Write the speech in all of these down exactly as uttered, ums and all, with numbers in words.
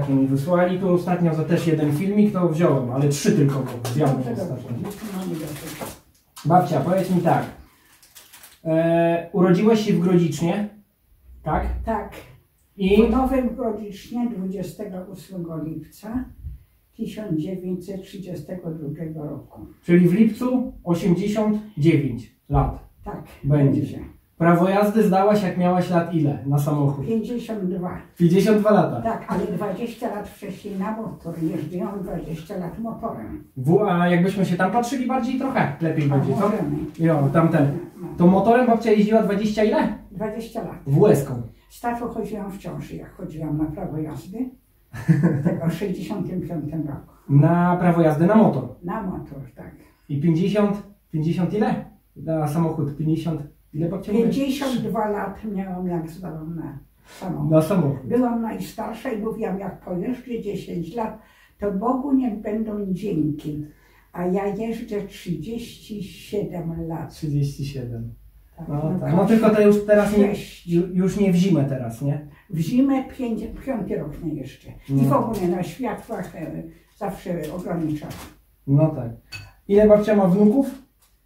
takie mi wysłali. Tu ostatnio za też jeden filmik, to wziąłem, ale trzy tylko go zjadłem ostatnio. Babcia, powiedz mi tak. E, urodziłeś się w Grodzicznie, tak? Tak. I W Nowym Grodzicznie dwudziestego ósmego lipca tysiąc dziewięćset trzydziestego drugiego roku. czyli w lipcu osiemdziesiąt dziewięć lat Tak. będzie. Prawo jazdy zdałaś jak miałaś lat ile na samochód? pięćdziesiąt dwa. pięćdziesiąt dwa lata. Tak, ale dwadzieścia lat wcześniej na motor. Jeździłam dwadzieścia lat motorem. W, a jakbyśmy się tam patrzyli bardziej trochę lepiej A, będzie, co? możemy. Jo, tamten. To motorem babcia jeździła dwadzieścia ile? dwadzieścia lat. W łezką. Z tatą chodziłam w ciąży, jak chodziłam na prawo jazdy. Tego w sześćdziesiątym piątym roku. Na prawo jazdy na motor. Na motor, tak. I pięćdziesiąt, pięćdziesiąt ile? Na samochód, pięćdziesiąt, ile babcia mówi? pięćdziesiąt dwa lat miałam, jak zdałam na samochód. Na samochód. Byłam najstarsza i mówiłam, jak pojeżdżę dziesięć lat, to Bogu niech będą dzięki. A ja jeżdżę trzydzieści siedem lat. trzydzieści siedem. Tak, No, no, tak. No tylko to już teraz nie, sześć. ju- już nie w zimę teraz, nie? W zimę pięć, piąty rok nie jeszcze. I No. w ogóle na światłach e, zawsze ograniczam. No tak. Ile babcia ma wnuków?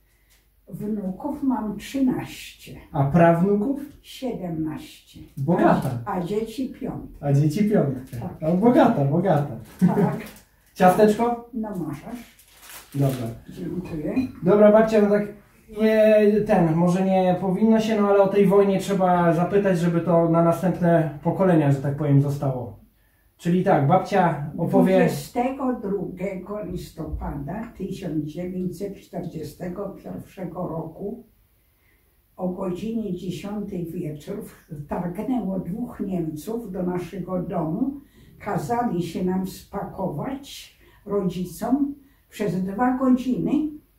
Wnuków mam trzynaście, A prawnuków? siedemnaście. Bogata. A, a dzieci piąte. A dzieci piątkę. Tak. No, bogata, bogata. Tak, Ciasteczko? no możesz. Dobra. Dziękuję. Dobra babcia, no tak nie, ten, może nie powinno się, no ale o tej wojnie trzeba zapytać, żeby to na następne pokolenia, że tak powiem, zostało. Czyli tak, babcia opowie... dwudziestego drugiego listopada tysiąc dziewięćset czterdziestego pierwszego roku o godzinie dziesiątej wieczór wtargnęło dwóch Niemców do naszego domu. Kazali się nam spakować, rodzicom, przez dwa godziny.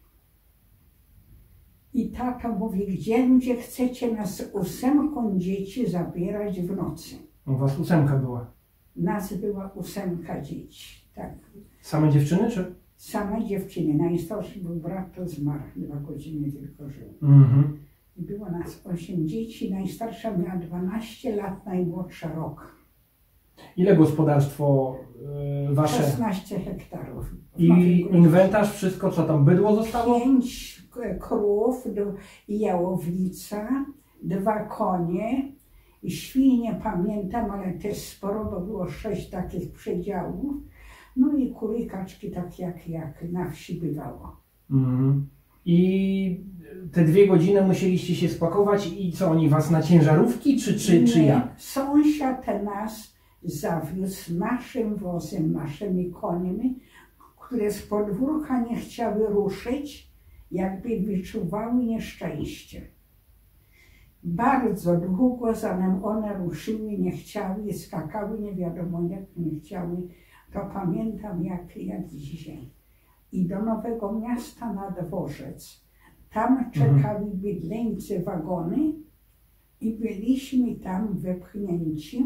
I tata mówi, gdzie ludzie chcecie nas ósemką dzieci zabierać w nocy? U was ósemka była. Nas była ósemka dzieci, tak. Same dziewczyny, czy? Same dziewczyny. Najstarszy był brat, to zmarł, dwa godziny tylko żył. Mhm. I było nas osiem dzieci, najstarsza miała dwanaście lat, najmłodsza rok. Ile gospodarstwo y, wasze? szesnaście hektarów. I inwentarz, wszystko co tam, bydło zostało? Pięć krów, do- jałownica, dwa konie, i świnie pamiętam, ale też sporo, bo było sześć takich przedziałów. No i kury, kaczki, tak jak, jak na wsi bywało. Mhm. I te dwie godziny musieliście się spakować i co, oni was na ciężarówki, czy, czy, czy Nie, jak? Sąsiad nas zawiózł naszym wozem, naszymi końmi, które z podwórka nie chciały ruszyć, jakby wyczuwały nieszczęście. Bardzo długo, zanim one ruszyły, nie chciały, skakały, nie wiadomo jak nie chciały, to pamiętam jak, jak dzisiaj. I do Nowego Miasta na dworzec. Tam czekały bydlęce wagony i byliśmy tam wepchnięci.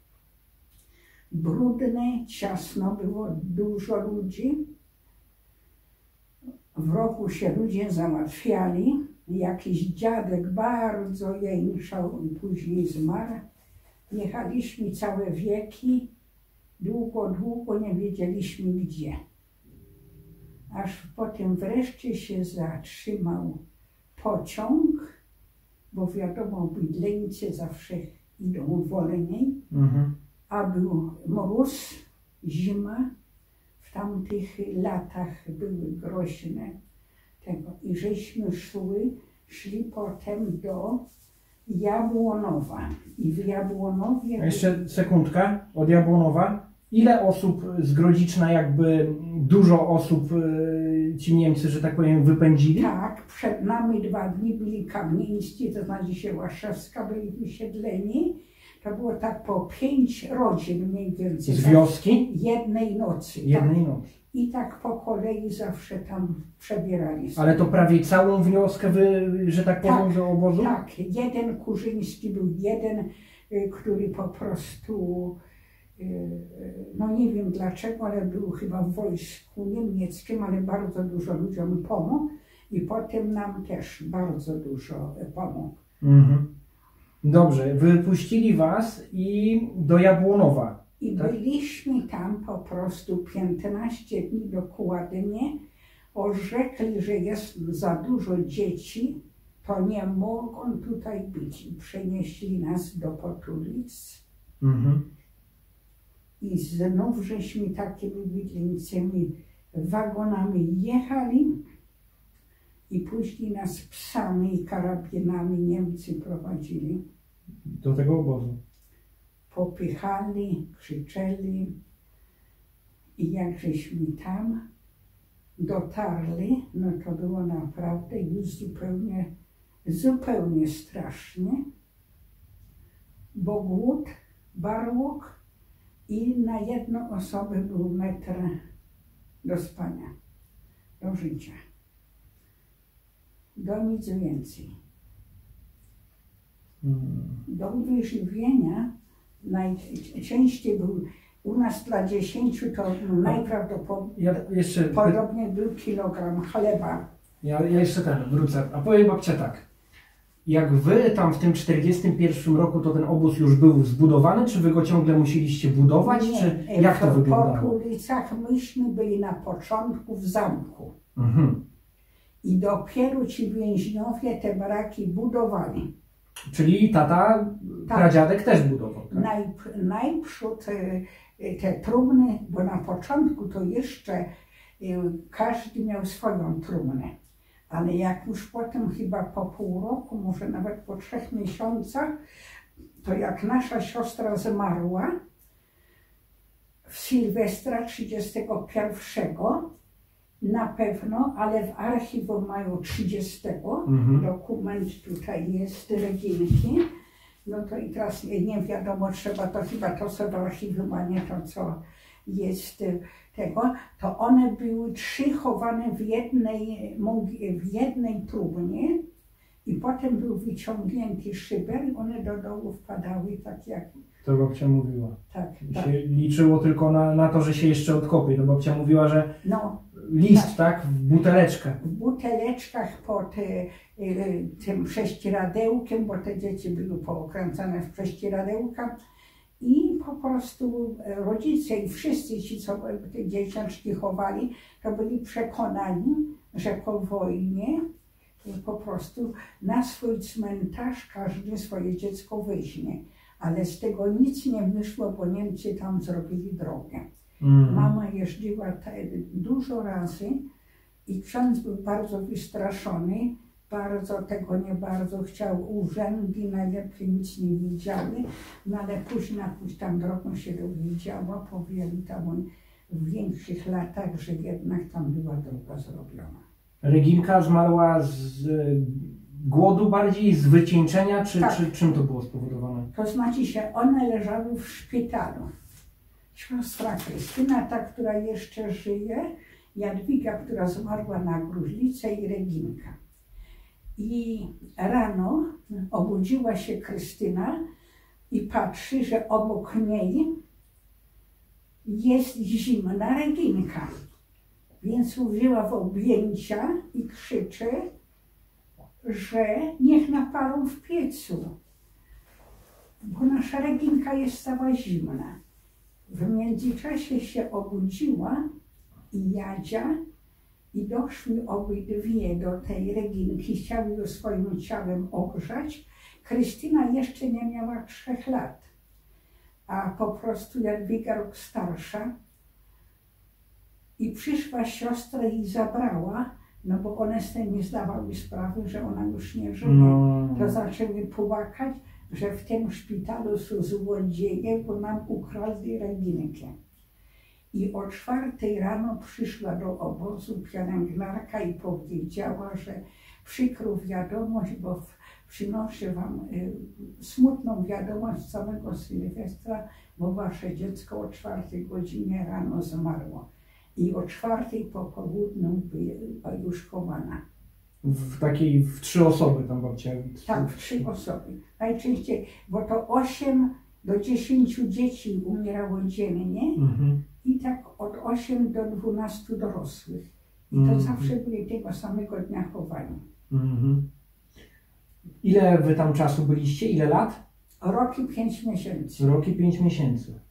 Brudne, ciasno było, dużo ludzi. W rogu się ludzie załatwiali. Jakiś dziadek bardzo jęczał i później zmarł. Jechaliśmy całe wieki, długo, długo nie wiedzieliśmy gdzie. Aż potem wreszcie się zatrzymał pociąg, bo wiadomo, bydlęce zawsze idą wolniej, Mhm. a był mróz, zima. W tamtych latach były groźne tego. I żeśmy szły, szli potem do Jabłonowa. I w Jabłonowie... A jeszcze sekundkę, od Jabłonowa. Ile osób z Grodziczna, jakby dużo osób y, ci Niemcy, że tak powiem, wypędzili? Tak, przed nami dwa dni byli Kamieńscy, to znaczy się Łaszewska, byli wysiedleni. To było tak po pięć rodzin mniej więcej. Z tak, wioski? jednej nocy. Jednej tak. nocy. I tak po kolei zawsze tam przebierali się. Ale to prawie całą wioskę, wy, że tak powiem, Tak, do obozu? Tak, jeden Kurzyński był jeden, y, który po prostu, y, y, no nie wiem dlaczego, ale był chyba w wojsku niemieckim, ale bardzo dużo ludziom pomógł i potem nam też bardzo dużo pomógł. Mhm. Dobrze, wypuścili was i do Jabłonowa. I tak? byliśmy tam po prostu piętnaście dni dokładnie. Orzekli, że jest za dużo dzieci, to nie mogą tutaj być. I przenieśli nas do Potulic. Mhm. I znów żeśmy takimi widlińcymi wagonami jechali. I później nas psami i karabinami Niemcy prowadzili. Do tego obozu. Popychali, krzyczeli. I jak żeśmy tam dotarli, no to było naprawdę już zupełnie, zupełnie strasznie. Bo głód, barłok i na jedną osobę był metr do spania, do życia. Do nic więcej. Hmm. Do wyżywienia najczęściej był u nas dla dziesięciu to najprawdopodobniej Ja jeszcze, był kilogram chleba. ja, ja jeszcze ten wrócę. A powiem babcia tak. Jak wy tam w tym czterdziestym pierwszym roku, to ten obóz już był zbudowany, czy wy go ciągle musieliście budować, Nie, czy jak to w wyglądało? Po ulicach myśmy byli na początku w zamku. Mhm. I dopiero ci więźniowie te baraki budowali. Czyli tata, Tak. pradziadek też budował, tak? Najp, najprzód e, te trumny, bo na początku to jeszcze e, każdy miał swoją trumnę. Ale jak już potem chyba po pół roku, może nawet po trzech miesiącach, to jak nasza siostra zmarła w Sylwestra trzydziestego pierwszego, na pewno, ale w archiwum mają trzydziestego, Mhm. dokument tutaj jest Reginki, no to i teraz nie, nie wiadomo, trzeba to chyba to co w archiwum, a nie to co jest tego, to one były trzy chowane w jednej, w jednej trumnie i potem był wyciągnięty szyber i one do dołu wpadały tak jak... To babcia mówiła. Tak, I tak. się liczyło tylko na, na to, że się jeszcze odkopie. To babcia mówiła, że No, list, tak, w buteleczkę. w buteleczkach pod e, e, tym prześcieradełkiem, bo te dzieci były pookręcane w prześcieradełka i po prostu rodzice i wszyscy ci, co te dzieciaczki chowali, to byli przekonani, że po wojnie po prostu na swój cmentarz każdy swoje dziecko weźmie. Ale z tego nic nie wyszło, bo Niemcy tam zrobili drogę. Mhm. Mama jeździła te, dużo razy i ksiądz był bardzo wystraszony, bardzo tego nie bardzo chciał, urzędy najlepiej nic nie widziały, no ale później później tam drogą się dowiedziała, powiedzieli tam w większych latach, że jednak tam była droga zrobiona. Reginka zmarła z y, głodu bardziej, z wycieńczenia, czy, Tak. czy czym to było spowodowane? To znaczy się, one leżały w szpitalu. Siostra Krystyna, ta, która jeszcze żyje, Jadwiga, która zmarła na gruźlicę i Reginka. I rano obudziła się Krystyna i patrzy, że obok niej jest zimna Reginka. Więc uwzięła w objęcia i krzyczy, że niech napalą w piecu, bo nasza Reginka jest cała zimna. W międzyczasie się obudziła i Jadzia i doszły obydwie do tej Reginki, chciały ją swoim ciałem ogrzać. Krystyna jeszcze nie miała trzech lat, a po prostu Jadwiga rok starsza. I przyszła siostra i zabrała, no bo one z tym nie zdawały sprawy, że ona już nie żyje. No. To zaczęły płakać, że w tym szpitalu są złodzieje, bo nam ukradli Reginkę. I o czwartej rano przyszła do obozu pielęgniarka i powiedziała, że przykrą wiadomość, bo w, przynoszę wam y, smutną wiadomość z całego Sylwestra, bo wasze dziecko o czwartej godzinie rano zmarło. I o czwartej po południu była już chowana. W takiej, w trzy osoby tam babcia. Tak, w trzy osoby. Najczęściej, bo to osiem do dziesięciu dzieci umierało dziennie Mhm. i tak od osiem do dwunastu dorosłych. I to Mhm. zawsze byli tego samego dnia chowani. Mhm. Ile wy tam czasu byliście? Ile lat? Rok i pięć miesięcy. Rok i pięć miesięcy.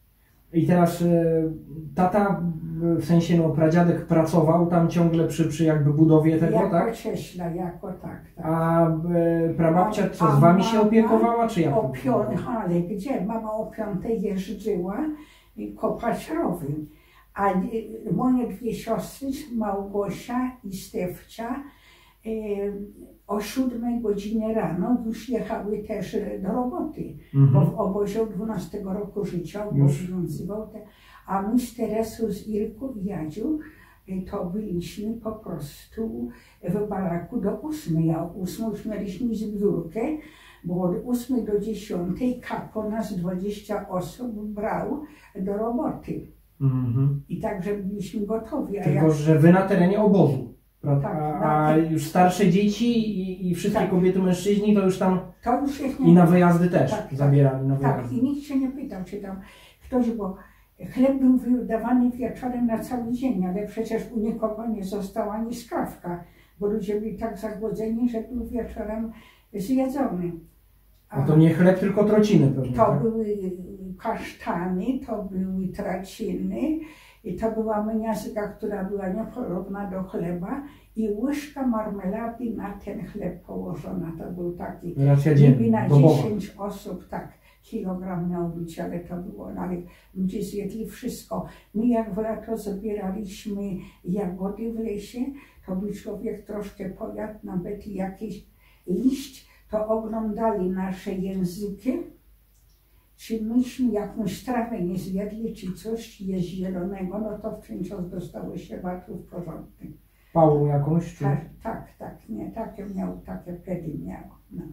I teraz e, tata, w sensie no pradziadek pracował tam ciągle przy, przy jakby budowie tego, jako tak? cieśla, jako tak, tak. A e, prababcia co, A z wami się mama opiekowała, czy jak? O pią... Ale gdzie? Mama o piątej jeździła kopać rowy. A e, moje dwie siostry, Małgosia i Stefcia, e, o siódmej godzinie rano już jechały też do roboty, Mhm. bo w obozie od dwunastego roku życia obowiązywał te. A my z Teresą, z Irku i Jadziu to byliśmy po prostu w baraku do ósmej, a o ósmej już mieliśmy zbiórkę, bo od ósmej do dziesiątej kapo nas dwadzieścia osób brał do roboty. Mhm. I także byliśmy gotowi. A Tylko, jak... że wy na terenie obozu. Prawda? Tak, a, a już starsze dzieci i, i wszystkie tak. kobiety, mężczyźni to już tam To już ich nie i na wyjazdy też tak, zabierali. Na tak, wyjazdy. i nikt się nie pytał, czy tam ktoś, bo chleb był wydawany wieczorem na cały dzień, ale przecież u nikogo nie została ani skrawka, bo ludzie byli tak zagłodzeni, że był wieczorem zjedzony. A to nie chleb, tylko trociny pewnie, To tak? były kasztany, to były traciny, i to była miazga, która była niepodobna do chleba i łyżka marmelady na ten chleb położona. To był taki, Racja niby dzienna, na dobowa. dziesięć osób, tak, kilogram miał być, ale to było, no, ale ludzie zjedli wszystko. My jak w lato zabieraliśmy jagody w lesie, to by człowiek troszkę pojadł, nawet jakiś liść, to oglądali nasze języki, czy myśmy jakąś trawę nie zjedli, czy coś jest zielonego, no to w ten czas dostało się watów porządnych. Pałą jakąś? Czy... Tak, tak, tak, nie, takie miał, takie pedy miał. No.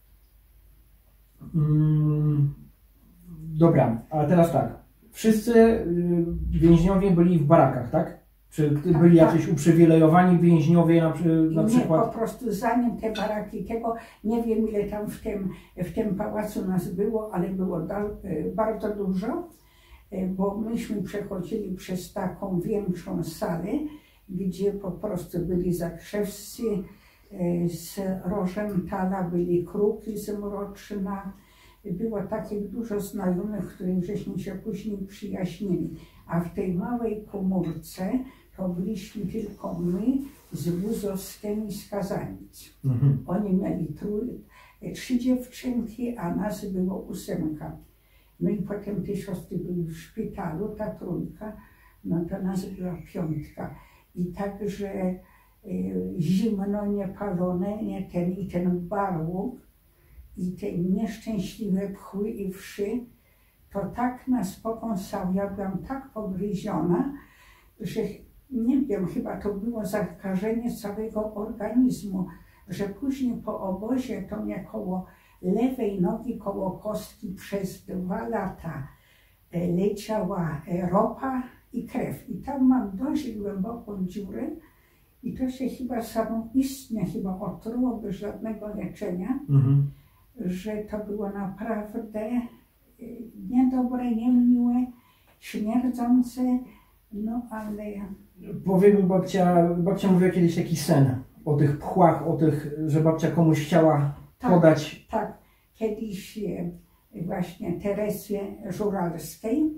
Mm, dobra, ale teraz tak. Wszyscy y, więźniowie byli w barakach, tak? Czy Tak, byli tak. jacyś uprzywilejowani więźniowie na, przy- na Nie, przykład? po prostu zanim te baraki tego, nie wiem ile tam w tym, w tym pałacu nas było, ale było da, bardzo dużo, bo myśmy przechodzili przez taką większą salę, gdzie po prostu byli zakrzewscy z Rożentala, byli Kruki z Mroczna. Było takich dużo znajomych, których żeśmy się później przyjaźnili. A w tej małej komórce to byliśmy tylko my z Buzowskiem i z Kazanic. Mhm. Oni mieli trój, trzy dziewczynki, a nas było ósemka. No i potem te siostry były w szpitalu, ta trójka, no to nas była piątka. I także e, zimno, niepalone, nie ten i ten barłuk, i te nieszczęśliwe pchły i wszy, to tak nas pokąsało, ja byłam tak pogryziona, że nie wiem, chyba to było zakażenie całego organizmu, że później po obozie to mnie koło lewej nogi, koło kostki przez dwa lata leciała ropa i krew. I tam mam dość głęboką dziurę i to się chyba samoistnie chyba otruło bez żadnego leczenia, Mhm. że to było naprawdę niedobre, niemiłe, śmierdzące, no ale... Powie mi babcia, babcia mówiła kiedyś taki sen o tych pchłach, o tych, że babcia komuś chciała Tak. podać. Tak, kiedyś e, właśnie Teresie Żuralskiej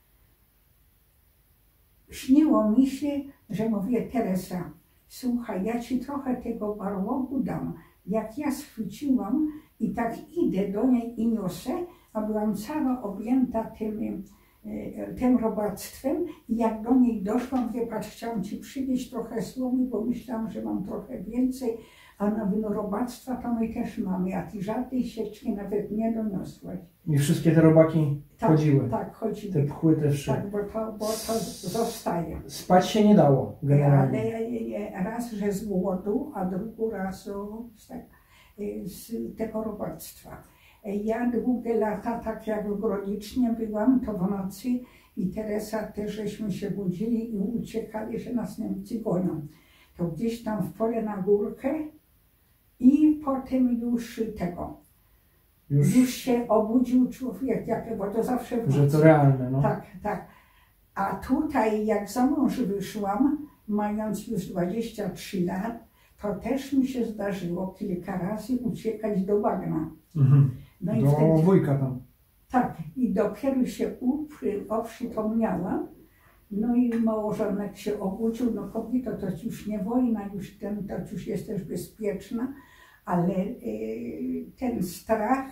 śniło mi się, że mówię: Teresa, słuchaj, ja ci trochę tego barłogu dam. Jak ja schwyciłam i tak idę do niej i niosę, a byłam cała objęta tym, e, tym robactwem i jak do niej doszłam, wie, patrz, chciałam ci przywieźć trochę słomy, bo myślałam, że mam trochę więcej, a na wino robactwa to my też mamy, a ty żadnej sieczki nawet nie doniosłaś. I wszystkie te robaki Tak, chodziły. tak, chodziły. Te pchły, te wszy. Tak, bo to, bo to zostaje. Spać się nie dało generalnie. Ale raz, że z głodu, a drugi raz z, tak, z tego robactwa. Ja długie lata, tak jak w Grolicznie byłam, to w nocy i Teresa też żeśmy się budzili i uciekali, że nas Niemcy gonią. To gdzieś tam w pole na górkę i potem już tego. Już, Już się obudził człowiek, jak, bo to zawsze w że nocy. to realne, no. Tak, tak. A tutaj jak za mąż wyszłam, mając już dwadzieścia trzy lat, to też mi się zdarzyło kilka razy uciekać do bagna. Mhm. No i Do wtedy, wujka tam. Tak, i dopiero się upry, oprzytomniałam. No i małżonek się obudził, no kobieto, to już nie wojna, już ten, to już jesteś bezpieczna, ale y, ten strach,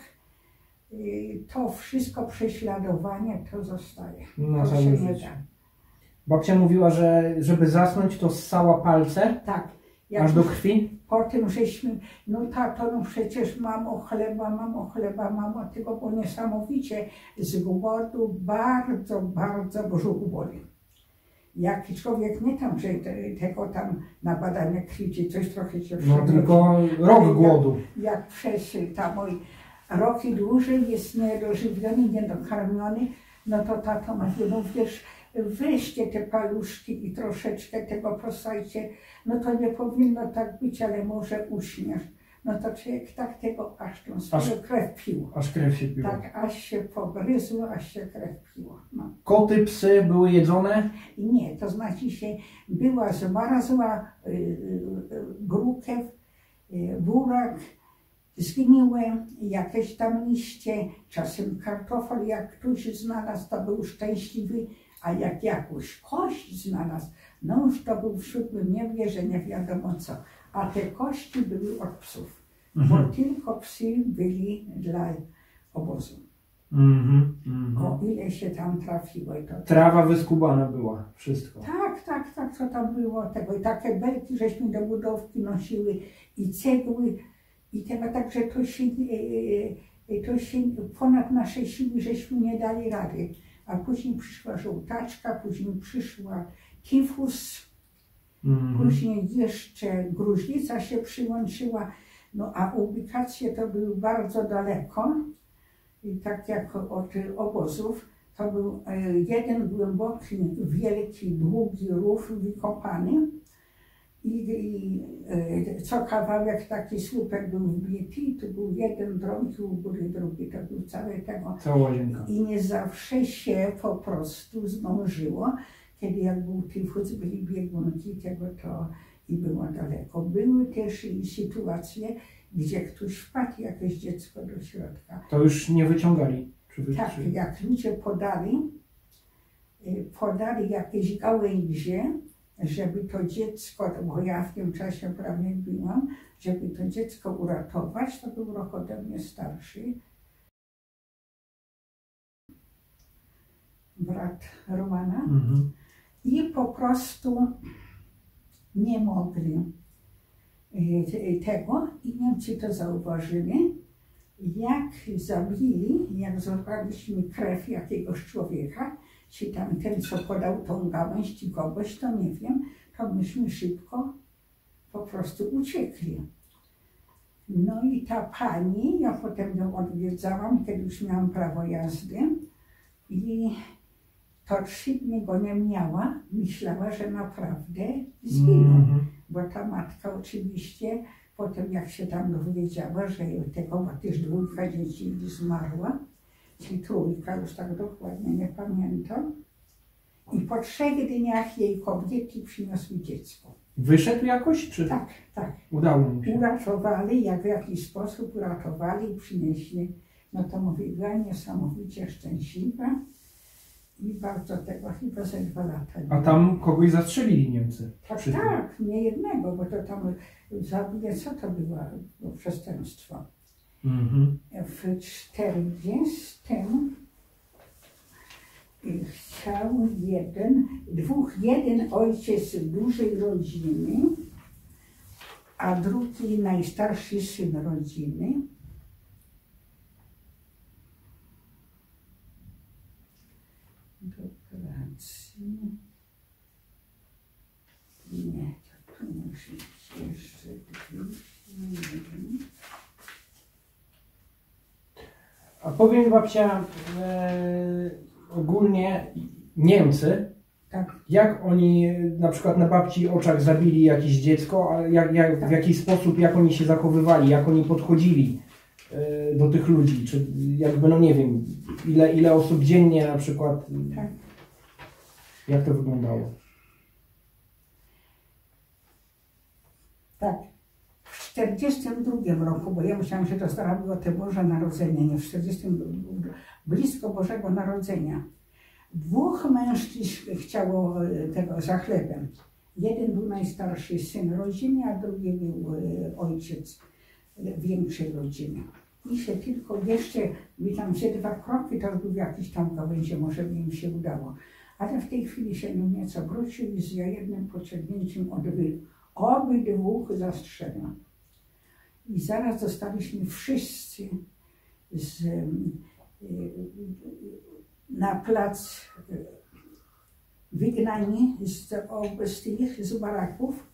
y, to wszystko prześladowanie, to zostaje. Na To całe się nie życie. da. Babcia mówiła, że żeby zasnąć, to ssała palce Tak. Jak aż do już krwi? po tym żeśmy, no tato, no przecież mamo chleba, mamo chleba, mamo tego, bo niesamowicie z głodu bardzo, bardzo brzuch boli. Jak człowiek nie tam, że te, tego tam na badania krwi, czy coś trochę się No przewróci. tylko rok głodu. Jak, jak przez tam mój rok i dłużej jest niedożywiony, niedokarmiony, no to tato mówi, no wiesz, weźcie te paluszki i troszeczkę tego posajcie, no to nie powinno tak być, ale może uśmiesz. No to człowiek tak tego aż tą swoją krew pił. Aż krew się piła. Tak, aż się pogryzło, aż się krew piło. No. Koty, psy były jedzone? I nie, to znaczy się była zmarzła y, y, brukew, y, burak, zgniłe, jakieś tam liście, czasem kartofel, jak ktoś znalazł, to był szczęśliwy, a jak jakąś kość znalazł, no już to był w siódmym niebie, że nie wiadomo co. A te kości były od psów, Mhm. bo tylko psy byli dla obozu. Mhm, mhm. O ile się tam trafiło. To... Trawa wyskubana była, wszystko. Tak, tak, tak, co tam było tego. I takie belki żeśmy do budowki nosiły i cegły i tego, także to się, to się ponad nasze siły żeśmy nie dali rady. A później przyszła żółtaczka, później przyszła tifus, Mhm. później jeszcze gruźlica się przyłączyła, no a ubikacje to były bardzo daleko. I tak jak od obozów, to był jeden głęboki, wielki, długi rów wykopany i, i co kawałek taki słupek był wbity i to był jeden drogi u góry, drugi, to był cały tego. Cała łazienka. I nie zawsze się po prostu zdążyło, kiedy jak był tyfus, byli biegunki tego to i było daleko. Były też i sytuacje, gdzie ktoś wpadł, jakieś dziecko do środka. To już nie wyciągali? Czy wy, Tak, czy... jak ludzie podali, podali jakieś gałęzie, żeby to dziecko, bo ja w tym czasie prawie byłam, żeby to dziecko uratować, to był rok ode mnie starszy. Brat Romana. Mhm. I po prostu nie mogli tego i Niemcy to zauważyli. Jak zabili, jak złapaliśmy krew jakiegoś człowieka, czy tam ten, co podał tą gałąź, czy kogoś, to nie wiem, to myśmy szybko po prostu uciekli. No i ta pani, ja potem ją odwiedzałam, kiedy już miałam prawo jazdy i to trzy dni go nie miała, myślała, że naprawdę zginął. Mm-hmm. Bo ta matka oczywiście, potem jak się tam dowiedziała, że tego też dwójka dzieci zmarła, czy trójka, już tak dokładnie nie pamiętam. I po trzech dniach jej kobiety przyniosły dziecko. Wyszedł jakoś, czy? Tak, tak. Udało mu się. Uratowali, jak w jakiś sposób uratowali i przynieśli. No to mówiła, niesamowicie szczęśliwa. I bardzo tego, chyba ze dwa lata. A tam kogoś zastrzelili Niemcy? Tak, tak, nie jednego, bo to tam zabije, co to było, było przestępstwo. Mhm. W czterdziestym chciał jeden, dwóch, jeden ojciec dużej rodziny, a drugi najstarszy syn rodziny. Do pracy. Nie, to tu musi być jeszcze dwie. A powiem babcia, e, ogólnie Niemcy, Tak. jak oni na przykład na babci oczach zabili jakieś dziecko, a jak, jak, Tak. w jaki sposób, jak oni się zachowywali, jak oni podchodzili e, do tych ludzi, czy jakby, no nie wiem, ile, ile osób dziennie na przykład, Tak. jak to wyglądało? Tak. W czterdziestym drugim roku, bo ja myślałam, że to stara było te Boże Narodzenie, nie w czterdziestym drugim, blisko Bożego Narodzenia. Dwóch mężczyzn chciało tego za chlebem. Jeden był najstarszy syn rodziny, a drugi był ojciec większej rodziny. I się tylko jeszcze, by tam się dwa kroki, to był jakiś tam gałęzie, może by im się udało. Ale w tej chwili się no nieco wrócił i z jednym pociągnięciem odbył. Obydwóch zastrzelał. I zaraz zostaliśmy wszyscy z, y, na plac y, wygnani z, z tych z baraków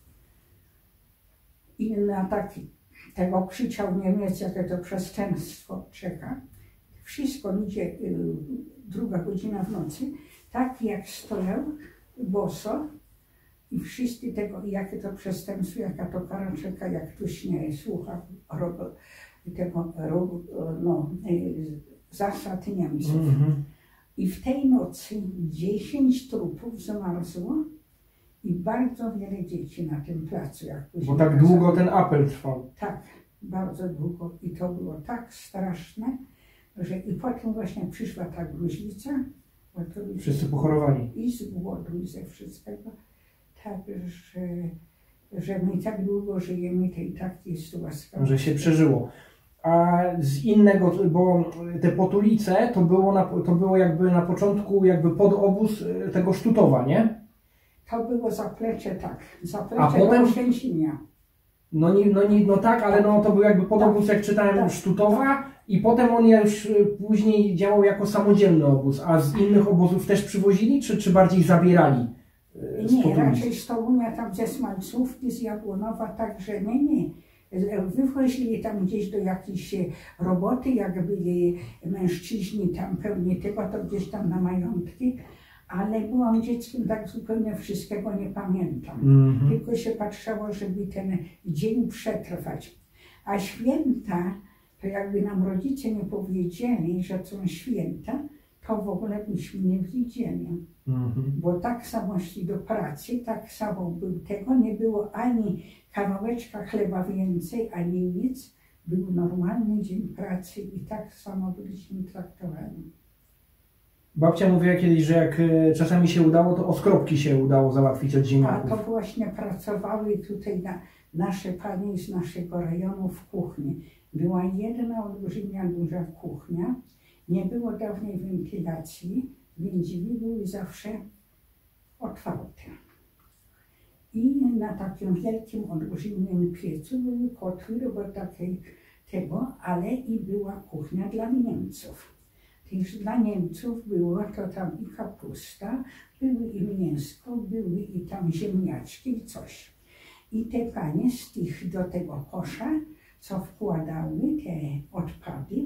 i na taki tego krzyczał Niemiec, jakie to przestępstwo czeka. Wszystko ludzie, y, druga godzina w nocy, tak jak stoją boso i wszyscy tego, jakie to przestępstwo, jaka to kara czeka, jak ktoś nie słucha ro, tego ro, no, y, zasad Niemców. Mm-hmm. I w tej nocy dziesięć trupów zmarzło i bardzo wiele dzieci na tym placu. Jak Bo tak długo ten apel trwał. Tak, bardzo długo. I to było tak straszne, że i potem właśnie przyszła ta gruźlica. Bo to wszyscy pochorowali. I z głodu, i ze wszystkiego. Tak, że, że my tak długo żyjemy, to i tak jest łaskawe. Że się przeżyło. A z innego, bo te Potulice to było, na, to było jakby na początku jakby pod obóz tego Sztutowa, nie? To było zaplecze, tak. Zaplecze A potem Oświęcimia. No, nie, no, nie, no tak, ale no, to był jakby pod obóz, jak czytałem, tak, Sztutowa tak. I potem on już później działał jako samodzielny obóz. A z innych obozów też przywozili, czy, czy bardziej zabierali? Z nie, raczej z Torunia, tam ze Smalcówki, z Jabłonowa, także nie, nie. Wywozili tam gdzieś do jakiejś roboty, jak byli mężczyźni tam pełni tego, to gdzieś tam na majątki, ale byłam dzieckiem, tak zupełnie wszystkiego nie pamiętam. Mm-hmm. Tylko się patrzało, żeby ten dzień przetrwać. A święta, to jakby nam rodzice nie powiedzieli, że są święta, to w ogóle byśmy nie widzieli. Mm-hmm. Bo tak samo szli do pracy, tak samo był tego, nie było ani kawałeczka chleba więcej, ani nic. Był normalny dzień pracy i tak samo byliśmy traktowani. Babcia mówiła kiedyś, że jak czasami się udało, to oskropki się udało załatwić od ziemniaków. A to właśnie pracowały tutaj na, nasze panie z naszego rejonu w kuchni. Była jedna olbrzymia, duża kuchnia. Nie było dawnej wentylacji, więc drzwi były zawsze otwarte. I na takim wielkim, olbrzymim piecu były kotły, bo takiej tego, ale i była kuchnia dla Niemców. Też dla Niemców było to tam i kapusta, były i mięsko, były i tam ziemniaczki i coś. I te panie z tych do tego kosza, co wkładały te odpady,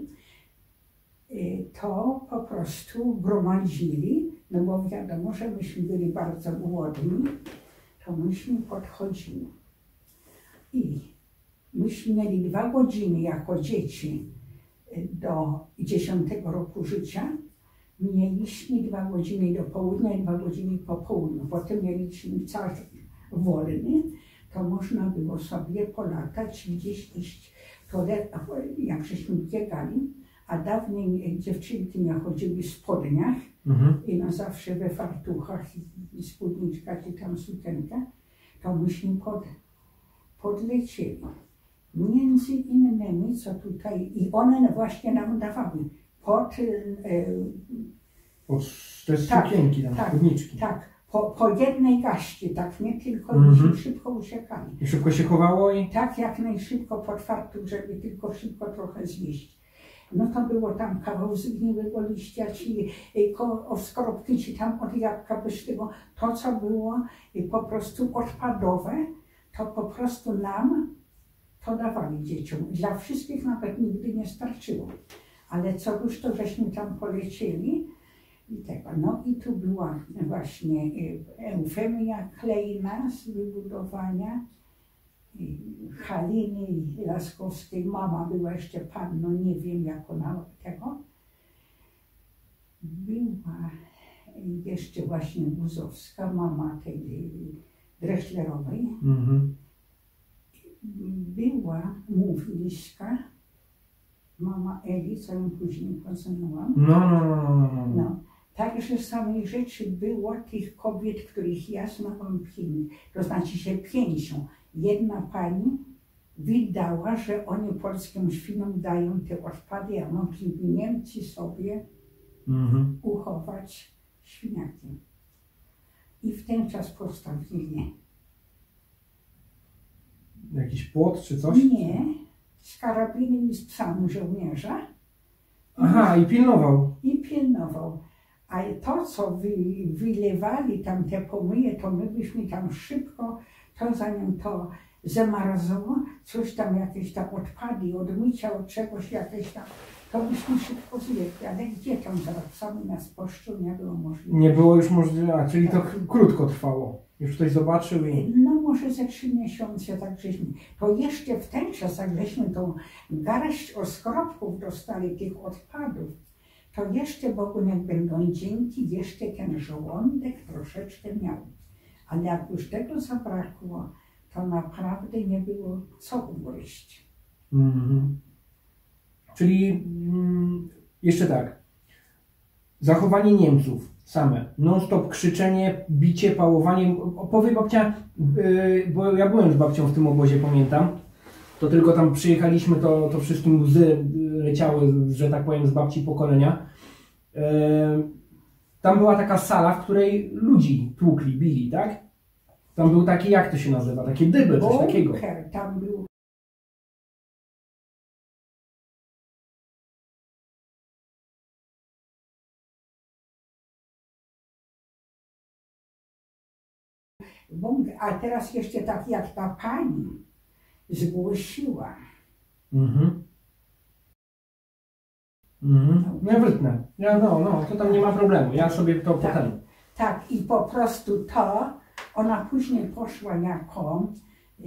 to po prostu gromadzili, no bo wiadomo, że myśmy byli bardzo głodni, to myśmy podchodzili. I myśmy mieli dwa godziny jako dzieci do dziesiątego roku życia. Mieliśmy dwa godziny do południa i dwa godziny po południu. Potem mieliśmy czas wolny, to można było sobie polatać, gdzieś iść. To jak żeśmy biegali, a dawniej dziewczynki nie chodziły w spodniach, mhm. i no zawsze we fartuchach i spódniczkach i tam sukienka, to myśmy pod, podlecieli. Między innymi, co tutaj, i one właśnie nam dawały pod... E, pod te tak, sukienki, tam, tak, spódniczki. Tak, po, po jednej gaści, tak nie tylko, mm-hmm. myśmy szybko uciekali. I szybko się chowało i... Tak, jak najszybko pod fartuch, żeby tylko szybko trochę zjeść. No to było tam kawał zgniłego liścia, czy od skorupki, czy tam od jabłka, bez tego. To, co było po prostu odpadowe, to po prostu nam to dawali dzieciom. Dla wszystkich nawet nigdy nie starczyło. Ale co już to żeśmy tam polecieli i tego. No i tu była właśnie Eufemia Klejna z wybudowania, Haliny Laskowskiej, mama była jeszcze panno, nie wiem jak ona tego. Była jeszcze właśnie Guzowska, mama tej Dreschlerowej. Mm-hmm. Była była Mówiliska, mama Eli, co ją później poznałam. No, no, no, no, no, no. No, także samej rzeczy było tych kobiet, których ja znałam pięć, to znaczy się pięciu. Jedna pani wydała, że oni polskim świnom dają te odpady, a mogliby Niemcy sobie Mhm. uchować świniaki. I w ten czas postawili. Jakiś płot czy coś? Nie, z karabinem i z psami żołnierza. Aha, i pilnował. I pilnował. A to, co wy, wylewali tam te pomyje, to my byśmy tam szybko, to zanim to zamarzło, coś tam, jakieś tam odpady, od mycia, od czegoś jakieś tam, to byśmy szybko zjechali. Ale gdzie tam zaraz sami nas poszczą, nie było możliwe. Nie było już możliwe, a czyli to krótko trwało. Już ktoś zobaczył i... No może ze trzy miesiące, tak żeśmy. To jeszcze w ten czas, jak żeśmy tą garść oskropków dostali, tych odpadów, to jeszcze Bogu niech będą dzięki, jeszcze ten żołądek troszeczkę miał. Ale jak już tego zabrakło, to naprawdę nie było co ugryźć. Mhm. Czyli mm, jeszcze tak. Zachowanie Niemców same. Non-stop krzyczenie, bicie, pałowanie. Opowie babcia, yy, bo ja byłem z babcią w tym obozie, pamiętam. To tylko tam przyjechaliśmy, to, to wszystkim łzy leciały, że tak powiem, z babci pokolenia. Yy, tam była taka sala, w której ludzi tłukli, bili, tak? Tam był taki, jak to się nazywa? Takie dyby, coś takiego. Bunker tam był. Bunker. A teraz jeszcze tak jak ta pani zgłosiła. Mhm. Mhm. No ja wytnę. Ja, no, no, to tam nie ma problemu. Ja sobie to Tak. potem. Tak, i po prostu to, ona później poszła jako y,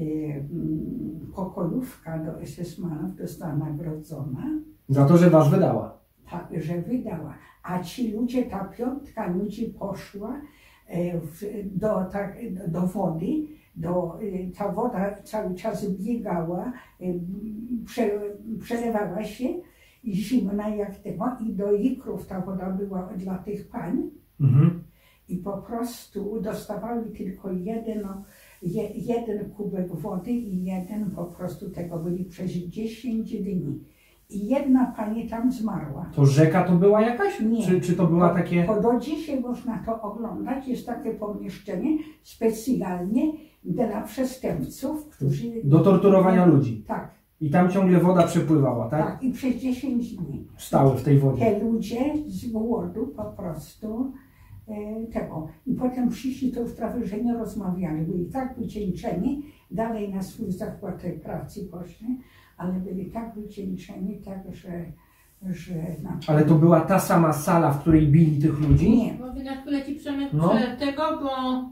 mm, pokojówka do es es manów, została nagrodzona, Za to, że was wydała. tak, że wydała. A ci ludzie, ta piątka ludzi poszła e, w, do, tak, do wody, do, y, ta woda cały czas biegała, y, prze, przelewała się i zimna jak tego, i do ikrów ta woda była dla tych pań. Mhm. I po prostu dostawały tylko jeden, je, jeden kubek wody i jeden po prostu tego byli przez dziesięć dni. I jedna pani tam zmarła. To rzeka to była jakaś? Nie. Czy, czy to była To, takie... to do dzisiaj można to oglądać. Jest takie pomieszczenie specjalnie dla przestępców, którzy... Do torturowania ludzi. Tak, I tam ciągle woda przepływała, tak? tak. I przez dziesięć dni. Stały w tej wodzie. Te ludzie z głodu po prostu e, tego. I potem przyszli, to już prawie, że nie rozmawiali. Byli tak wycieńczeni, dalej na swój zakład tej pracy poszli, ale byli tak wycieńczeni, tak, że... że na... Ale to była ta sama sala, w której bili tych ludzi? Nie. Bo na chwilę ci Przemek No. przed tego, bo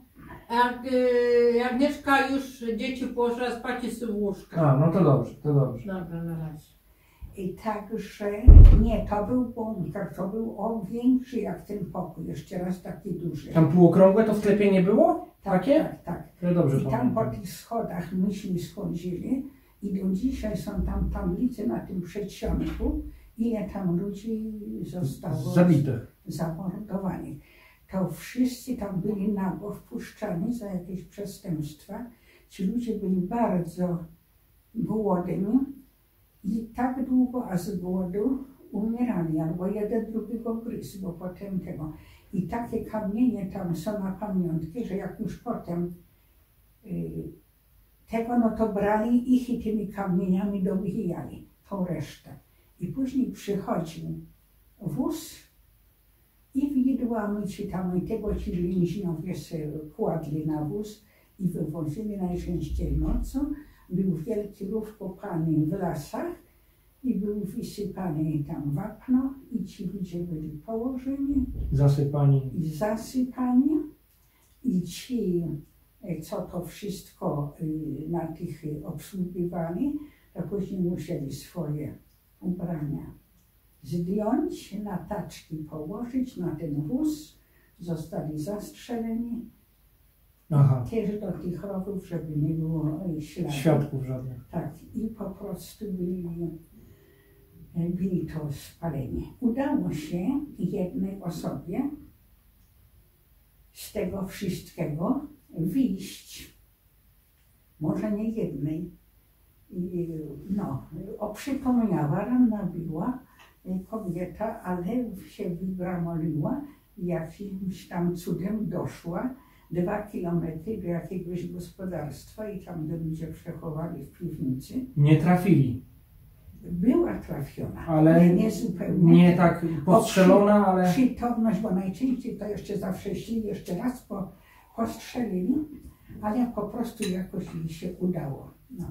jak y, Agnieszka już dzieci położyła spać i w łóżka. A, no to dobrze, to dobrze. Dobra, na razie. I także, nie, to był bunkier, to był o większy jak ten pokój, jeszcze raz taki duży. Tam półokrągłe to sklepienie było? Tak, Takie? tak, tak. To dobrze I tam pamiętam. po tych schodach myśmy schodzili i do dzisiaj są tam tablice na tym przedsionku, ile tam ludzi zostało Zabitych. zamordowanych. To wszyscy tam byli nago wpuszczani za jakieś przestępstwa. Ci ludzie byli bardzo głodni i tak długo, a z głodu umierali, albo jeden drugiego gryzł, bo potem tego. I takie kamienie tam są na pamiątki, że jak już potem y, tego, no to brali ich i tymi kamieniami dobijali tą resztę. I później przychodził wóz i widłami ci tam i tego ci więźniowie sobie kładli na wóz i wywozili najczęściej nocą. Był wielki rów kopany w lasach i był wysypany tam wapno i ci ludzie byli położeni Zasypani. i zasypani i ci, co to wszystko na tych obsługiwali, to później musieli swoje ubrania zdjąć, na taczki położyć, na ten wóz, zostali zastrzeleni Aha. Też do tych rowów, żeby nie było e, śladów. Świadków żadnych. Tak, i po prostu byli, e, byli to spaleni. Udało się jednej osobie z tego wszystkiego wyjść. Może nie jednej. I, no, oprzypomniała, ranna była e, kobieta, ale się wygramoliła, jakimś tam cudem doszła dwa kilometry do jakiegoś gospodarstwa i tam ludzie przechowali w piwnicy. Nie trafili. Była trafiona, Ale nie, nie zupełnie. Nie tak postrzelona, ale... Przytomność, bo najczęściej to jeszcze zawsze szli, jeszcze raz po, postrzelili, ale po prostu jakoś jej się udało. No.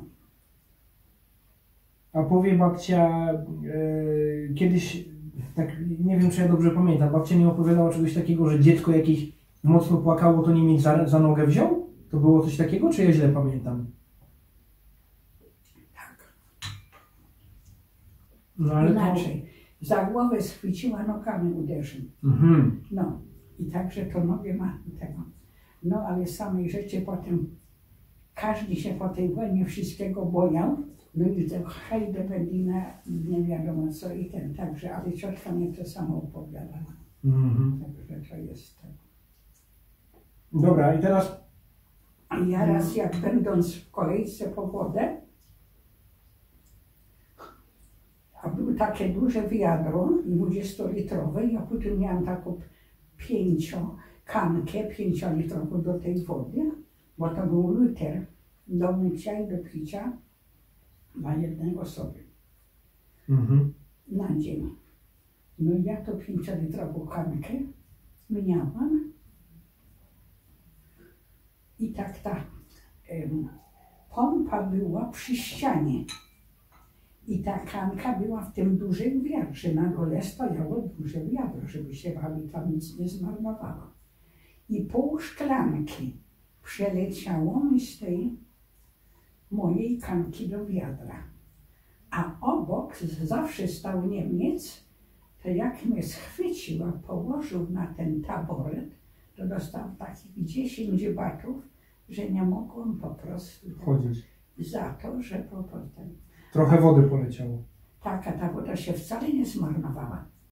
A powie babcia, e, kiedyś, tak nie wiem czy ja dobrze pamiętam, babcia mi opowiadała czegoś takiego, że dziecko jakieś mocno płakało, to niemiec za, za nogę wziął? To było coś takiego, czy ja źle pamiętam? Tak. No ale Inaczej. to... Za głowę schwyciła, nogami uderzył. Mhm. No. I także to nogę ma tego. No ale samej rzeczy potem każdy się po tej wojnie wszystkiego bojał. No i to hejdę Berlina, nie wiadomo co i ten, także, ale ciotka mnie to samo opowiadała. Mhm. Także to jest tak. Dobra, i teraz... A ja raz jak będąc w kolejce po wodę, a było takie duże wiadro, dwudziestolitrowe, ja potem miałam taką pięciokankę, pięciolitrową do tej wody, bo to był liter do mycia i do picia dla jednej osoby Mhm. na dzień. No ja to pięciolitrową kankę miałam i tak ta em, pompa była przy ścianie i ta kanka była w tym dużym wiadrze. Na dole stojało duże wiadro, żeby się wami tam nic nie zmarnowało. I pół szklanki przeleciało mi z tej mojej kanki do wiadra. A obok zawsze stał Niemiec, to jak mnie schwycił, a położył na ten taboret, to dostał takich dziesięć batów, że nie mogłam po prostu Chodzić. za to, że po potem Trochę wody poleciało. taka ta woda się wcale nie zmarnowała.